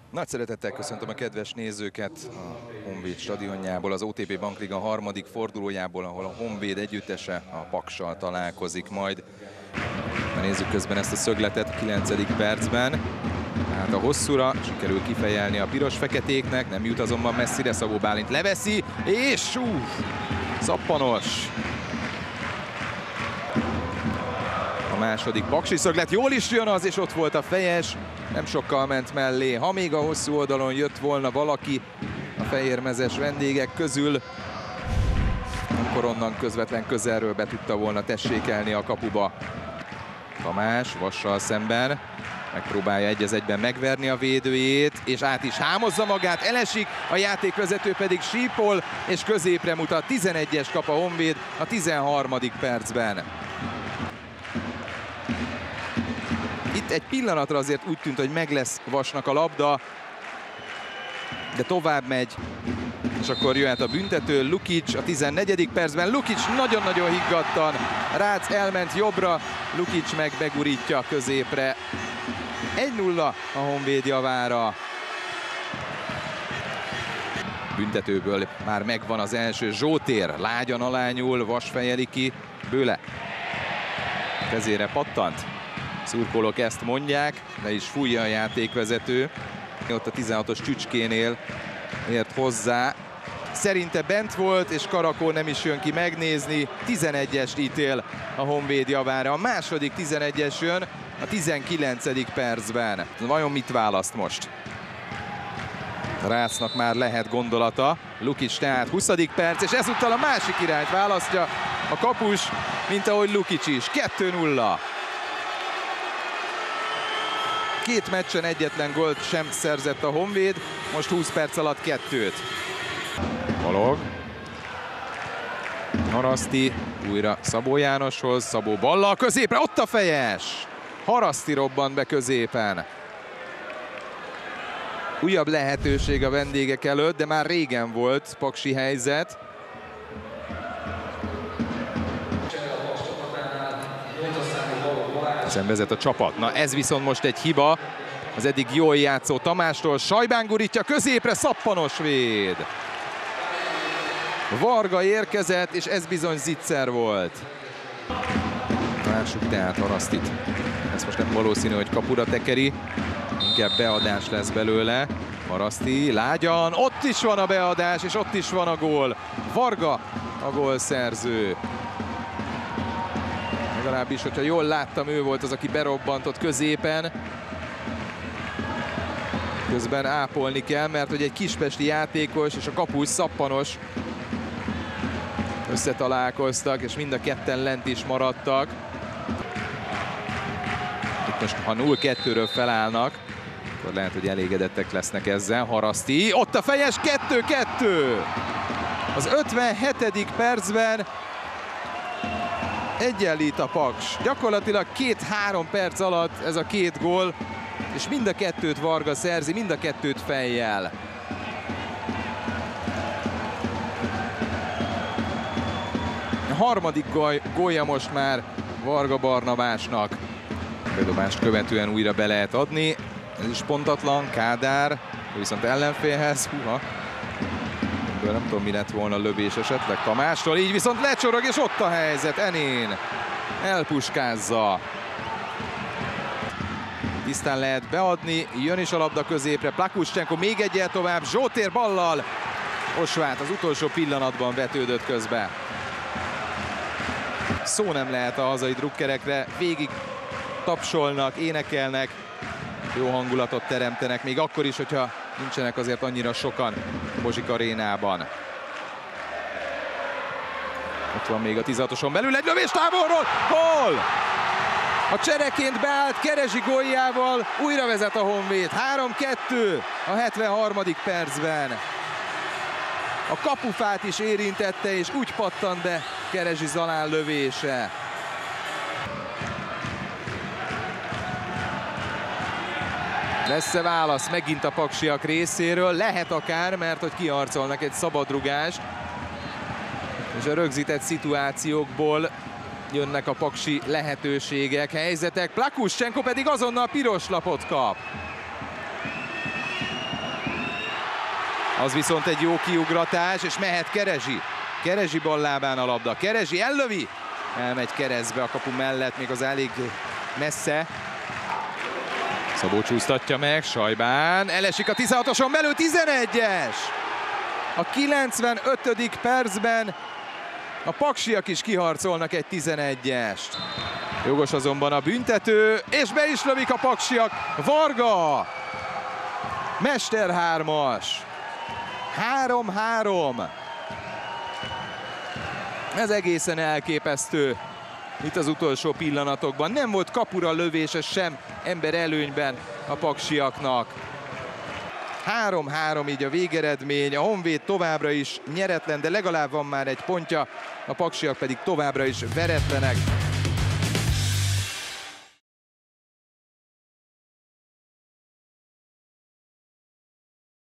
Nagy szeretettel köszöntöm a kedves nézőket a Honvéd stadionjából, az OTP Bankliga harmadik fordulójából, ahol a Honvéd együttese a Paksal találkozik majd. Nézzük közben ezt a szögletet a 9. percben. Hát a hosszúra sikerül kifejelni a piros-feketéknek, nem jut azonban messzire, Szabó Bálint leveszi, és szappanos. A második paksi szöglet, jól is jön az, és ott volt a fejes, nem sokkal ment mellé. Ha még a hosszú oldalon jött volna valaki a fehérmezes vendégek közül, akkor onnan közvetlen közelről be tudta volna tessékelni a kapuba. Tamás Vassal szemben megpróbálja 1-1-ben megverni a védőjét, és át is hámozza magát, elesik, a játékvezető pedig sípol, és középre mutat. 11-es kap a Honvéd a 13. percben. Itt egy pillanatra azért úgy tűnt, hogy meg lesz Vasnak a labda, de tovább megy, és akkor jöhet a büntető. Lukic a 14. percben. Lukic nagyon-nagyon higgadtan. Rácz elment jobbra, Lukic meg begurítja középre. 1-0 a Honvéd javára. Büntetőből már megvan az első. Zsótér lágyan alányul, Vas fejeli ki. Bőle kezére pattant. Szurkolók ezt mondják, de is fújja a játékvezető. Ott a 16-os Csücskénél ért hozzá. Szerinte bent volt, és Karakó nem is jön ki megnézni. 11-est ítél a Honvéd javára. A második 11-es jön a 19. percben. Vajon mit választ most? Rácnak már lehet gondolata. Lukic tehát 20. perc, és ezúttal a másik irányt választja a kapus, mint ahogy Lukic is. 2-0. Két meccsen egyetlen gólt sem szerzett a Honvéd, most 20 perc alatt 2-t. Balog. Haraszti újra Szabó Jánoshoz, Szabó ballal középre, ott a fejes! Haraszti robbant be középen. Újabb lehetőség a vendégek előtt, de már régen volt paksi helyzet. Ezen vezet a csapat. Na ez viszont most egy hiba. Az eddig jól játszó Tamástól. Sajbán gurítja középre, szappanos véd. Varga érkezett, és ez bizony zicser volt. Lássuk tehát Harasztit. Ez most nem valószínű, hogy kapura tekeri. Inkább beadás lesz belőle. Haraszti lágyan, ott is van a beadás, és ott is van a gól. Varga a gólszerző. Legalábbis, hogyha jól láttam, ő volt az, aki berobbantott középen. Közben ápolni kell, mert hogy egy kispesti játékos és a kapus szappanos összetalálkoztak, és mind a ketten lent is maradtak. Itt most, ha 0-2-ről felállnak, akkor lehet, hogy elégedettek lesznek ezzel. Haraszti, ott a fejes, 2-2! Az 57. percben egyenlít a Paks. Gyakorlatilag 2-3 perc alatt ez a két gól, és mind a kettőt Varga szerzi, mind a kettőt fejjel. A harmadik gólja most már Varga Barnabásnak. Bedobást követően újra be lehet adni. Ez is pontatlan, Kádár, viszont ellenfélhez. Húha. Nem tudom, mi lett volna a lövés esetleg Tamástól, így viszont lecsorog, és ott a helyzet. Enén elpuskázza. Tisztán lehet beadni, jön is a labda középre, Plakuschenko még egyel tovább, Zsótér ballal. Osvát az utolsó pillanatban vetődött közbe. Szó nem lehet a hazai drukkerekre, végig tapsolnak, énekelnek, jó hangulatot teremtenek, még akkor is, hogyha nincsenek azért annyira sokan Bozsik arénában. Ott van még a 16-oson belül egy lövés távolról, gól! A csereként beállt Kerezsi góljával újra vezet a Honvéd. 3-2 a 73. percben. A kapufát is érintette, és úgy pattant be Kerezsi Zalán lövése. Lesz-e válasz megint a paksiak részéről? Lehet akár, mert hogy kiharcolnak egy szabadrugást. És a rögzített szituációkból jönnek a paksi lehetőségek, helyzetek. Plakuschenko pedig azonnal piros lapot kap. Az viszont egy jó kiugratás, és mehet Kerezsi. Kerezsi ballábán a labda. Kerezsi ellövi. Elmegy keresztbe a kapu mellett, még az elég messze. Szabó csúsztatja meg, Sajbán. Elesik a 16-oson belül, 11-es! A 95. percben a paksiak is kiharcolnak egy 11-est. Jogos azonban a büntető, és be is lövik a paksiak. Varga! Mester 3-as. 3-3. Ez egészen elképesztő. Itt az utolsó pillanatokban nem volt kapura lövése sem ember előnyben a paksiaknak. 3-3 így a végeredmény, a Honvéd továbbra is nyeretlen, de legalább van már egy pontja, a paksiak pedig továbbra is veretlenek.